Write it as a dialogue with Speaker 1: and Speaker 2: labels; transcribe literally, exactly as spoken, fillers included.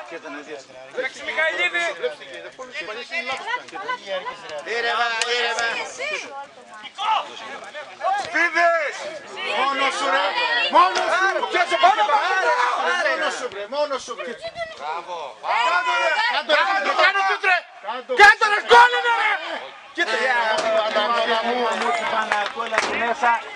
Speaker 1: Εντάξει Μιχαηλίδη!
Speaker 2: Ήρεμα, ήρεμα.
Speaker 3: Φίδες! Μόνος σου ρε! Μόνος σου!
Speaker 1: Πιάσε πάνω!
Speaker 3: Μόνος σου ρε! Μόνος σου ρε!
Speaker 2: Μπράβο.
Speaker 3: Κάντο ρε! Κάντο ρε!
Speaker 1: Κάνε το τρε! Κάτω ρε! Γκόλ είναι ρε!
Speaker 3: Κοίτα!
Speaker 4: Μου πάνε κόλλα του μέσα.